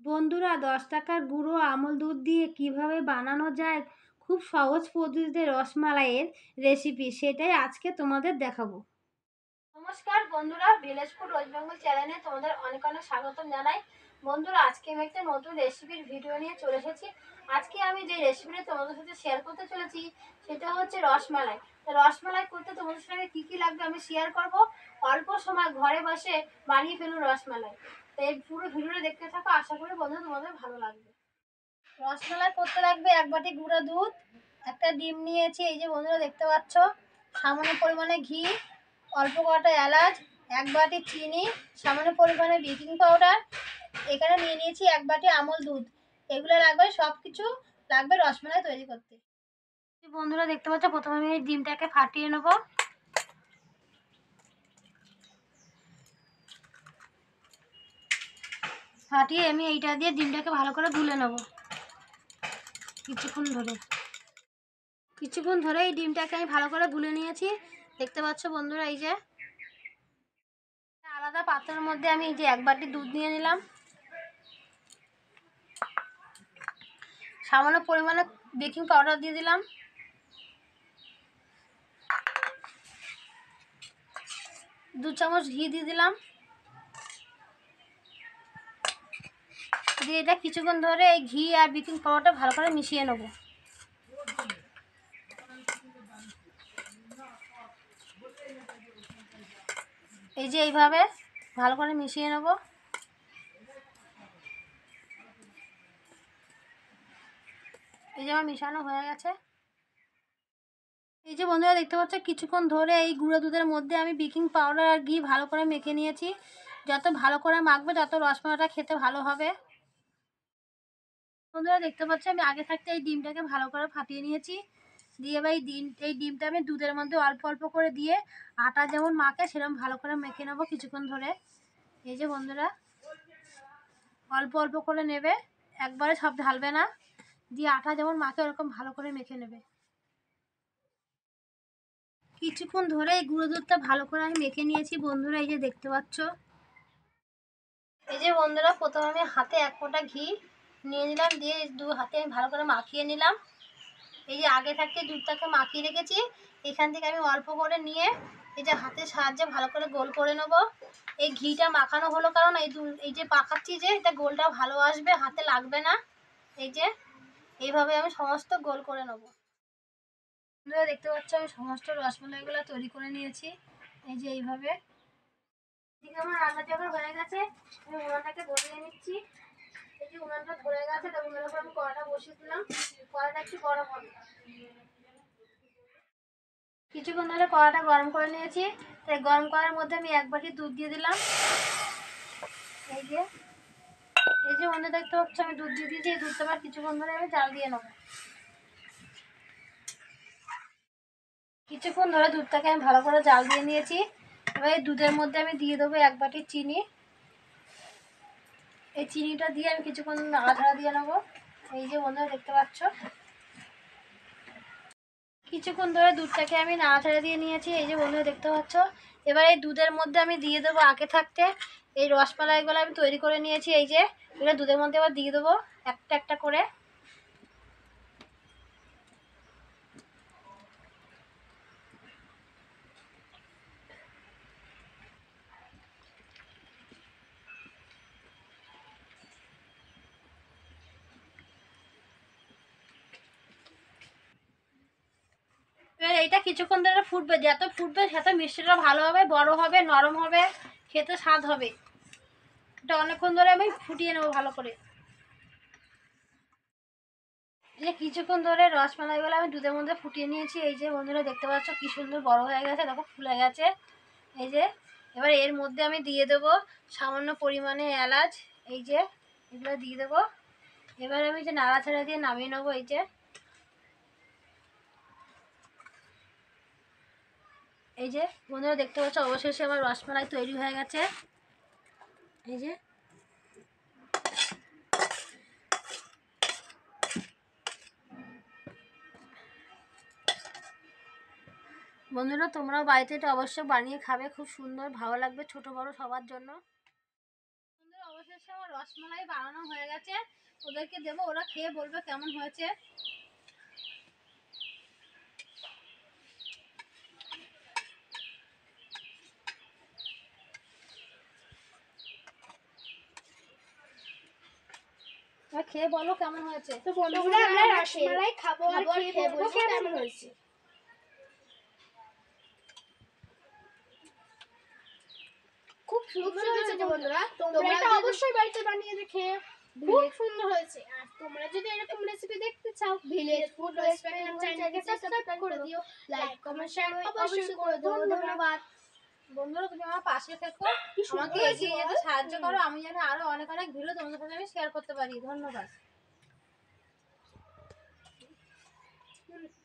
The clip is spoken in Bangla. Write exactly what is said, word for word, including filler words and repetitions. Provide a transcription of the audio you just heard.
বন্ধুরা, দশ টাকার গুঁড়ো আমল দুধ দিয়ে কিভাবে বানানো যায় খুব সহজ পদ্ধতিতে রসমালাইয়ের রেসিপি, সেটাই আজকে তোমাদের দেখাবো। নমস্কার বন্ধুরা, ভিলেজ ফুড ওয়েস্ট বেঙ্গল চ্যানেলে তোমাদের অনেক অনেক স্বাগতম জানাই। বন্ধুরা, আজকে আমি একটা নতুন রেসিপির ভিডিও নিয়ে চলে এসেছি। আজকে আমি যে রেসিপিটা তোমাদের সাথে শেয়ার করতে চলেছি সেটা হচ্ছে রসমালাই। তো রসমালাই করতে তোমাদের সঙ্গে কী কী লাগবে আমি শেয়ার করব। অল্প সময় ঘরে বসে বানিয়ে ফেলুন রসমালাই। তো এই পুরো ভিডিওটা দেখতে থাকো, আশা করি বন্ধু তোমাদের ভালো লাগবে। রসমালাই করতে লাগবে এক বাটি গুঁড়ো দুধ, একটা ডিম নিয়েছি, এই যে বন্ধুরা দেখতে পাচ্ছ, সামান্য পরিমাণে ঘি, অল্প কটা এলাচ, এক বাটি চিনি, সামান্য পরিমাণে বেকিং পাউডার, এখানে নিয়ে নিয়েছি এক বাটি আমল দুধ। এগুলো লাগবে, সব কিছু লাগবে রসমালাই তৈরি করতে। বন্ধুরা দেখতে পাচ্ছ, প্রথমে আমি এই ডিমটাকে ফাটিয়ে নেব। ফাটিয়ে আমি এইটা দিয়ে ডিমটাকে ভালো করে গুলে নেব কিছুক্ষণ ধরে। কিছুক্ষণ ধরে এই ডিমটাকে আমি ভালো করে গুলে নিয়েছি। দেখতে পাচ্ছ বন্ধুরা, এই যে আলাদা পাত্রের মধ্যে আমি এই যে এক বাটি দুধ নিয়ে নিলাম, সামান্য পরিমাণে বেকিং পাউডার দিয়ে দিলাম, দু চামচ ঘি দিয়ে দিলাম, দিয়ে এটা কিছুক্ষণ ধরে এই ঘি আর বেকিং পাউডারটা ভালো করে মিশিয়ে নেব। এই যে এইভাবে ভালো করে মিশিয়ে নেব। এই যে আমার মিশানো হয়ে গেছে। এই যে বন্ধুরা দেখতে পাচ্ছ, কিছুক্ষণ ধরে এই গুঁড়ো দুধের মধ্যে আমি বেকিং পাউডার আর ঘি ভালো করে মেখে নিয়েছি। যত ভালো করে মাখবে তত রসমালাইটা খেতে ভালো হবে। বন্ধুরা দেখতে পাচ্ছ, আমি আগে থাকতে এই ডিমটাকে ভালো করে ফাটিয়ে নিয়েছি। দিয়ে এবার এই ডিম এই ডিমটা আমি দুধের মধ্যে অল্প অল্প করে দিয়ে আটা যেমন মাখে সেরকম ভালো করে মেখে নেবো কিছুক্ষণ ধরে। এই যে বন্ধুরা, অল্প অল্প করে নেবে, একবারে সব ঢালবে না, দিয়ে আটা যেমন মাখে ওরকম ভালো করে মেখে নেবে। কিছুক্ষণ ধরে এই গুঁড়ো দুধটা ভালো করে আমি মেখে নিয়েছি বন্ধুরা, এই যে দেখতে পাচ্ছ। এই যে বন্ধুরা, প্রথমে আমি হাতে এক ফোঁটা ঘি নিয়ে নিলাম, দিয়ে দু হাতে আমি ভালো করে মাখিয়ে নিলাম। এই যে আগে থাকতে দুধটাকে মাখিয়ে রেখেছি, এখান থেকে আমি অল্প করে নিয়ে এই যে হাতের সাহায্যে ভালো করে গোল করে নেব। এই ঘিটা মাখানো হলো কারণ এই এই যে পাকাচ্ছি যে এটা গোলটা ভালো আসবে, হাতে লাগবে না। এই যে এইভাবে আমি সমস্ত গোল করে নেব। বন্ধুরা দেখতে পাচ্ছ, আমি সমস্ত রসমালাইগুলো তৈরি করে নিয়েছি। এই যে এইভাবে এদিকে আমার রান্না যখন হয়ে গেছে, আমি উনানটাকে ধরিয়ে নিচ্ছি। এই যে উনানটা ধরে গেছে, তার উনানের উপর আমি কড়াটা বসিয়ে দিলাম। কড়াটা একটু গরম হবে। কিছুক্ষণ ধরে কড়াটা গরম করে নিয়েছি। তাই গরম করার মধ্যে আমি এক বাটি দুধ দিয়ে দিলাম। এই যে এই যে বন্ধু দেখতে পাচ্ছ, আমি দুধ দিয়ে দিয়েছি। এই দুধটা আবার কিছুক্ষণ ধরে আমি জাল দিয়ে নেবো। কিছুক্ষণ ধরে দুধটাকে আমি ভালো করে জাল দিয়ে নিয়েছি। এবার এই দুধের মধ্যে আমি দিয়ে দেবো এক বাটি চিনি। এই চিনিটা দিয়ে আমি কিছুক্ষণ নাড়াচাড়া দিয়ে নেবো। এই যে বন্ধুরা দেখতে পাচ্ছ, কিছুক্ষণ ধরে দুধটাকে আমি নাড়াচাড়া দিয়ে নিয়েছি। এই যে বন্ধুরা দেখতে পাচ্ছ, এবার এই দুধের মধ্যে আমি দিয়ে দেবো আগে থাকতে এই রসমালাইগুলো আমি তৈরি করে নিয়েছি। এই যে এগুলো দুধের মধ্যে আবার দিয়ে দেবো একটা একটা করে। এবার এইটা কিছুক্ষণ ধরে ফুটবে, যত ফুটবে সেত মিষ্টিটা ভালো হবে, বড় হবে, নরম হবে, খেতে স্বাদ হবে। এটা অনেকক্ষণ ধরে আমি ফুটিয়ে নেবো ভালো করে। যে কিছুক্ষণ ধরে রসমালাইগুলো আমি দুধের মধ্যে ফুটিয়ে নিয়েছি। এই যে বন্ধুরা দেখতে পাচ্ছ, কি সুন্দর বড় হয়ে গেছে, দেখো ফুলে গেছে। এই যে এবার এর মধ্যে আমি দিয়ে দেবো সামান্য পরিমাণে এলাচ। এই যে এগুলো দিয়ে দেবো। এবার আমি যে নাড়াচাড়া দিয়ে নামিয়ে নেবো। এই যে এই যে বন্ধুরা দেখতে পাচ্ছ, অবশেষে আমার রসমালাই তৈরি হয়ে গেছে। এই যে বন্ধুরা, তোমরাও বাড়িতে এটা অবশ্যই বানিয়ে খাবে, খুব সুন্দর ভালো লাগবে ছোট বড় সবার জন্য। বন্ধুরা অবশেষে আমার রসমালাই বানানো হয়ে গেছে, ওদেরকে দেবো, ওরা খেয়ে বলবে কেমন হয়েছে। খেয়ে বলো কেমন হয়েছে। তো বন্ধুরা আমরা রসমালাই খাবো আর খেয়ে বলবো কেমন হয়েছে। খুব সুন্দর হয়েছে বন্ধুরা, তোমরা এটা অবশ্যই বাড়িতে বানিয়ে দেখে খুব সুন্দর হয়েছে। আর তোমরা যদি এরকম রেসিপি দেখতে চাও, ভিলেজ ফুড রেস্টুরেন্ট চ্যানেলকে সাবস্ক্রাইব করে দিও, লাইক কমেন্ট শেয়ার অবশ্যই করে দিও। ধন্যবাদ বন্ধুরা, তুমি আমার পাশে থেকো, আমাকে এগিয়ে যেতে সাহায্য করো, আমি যেন আরো অনেক অনেক ভিডিও তোমাদের সাথে আমি শেয়ার করতে পারি। ধন্যবাদ।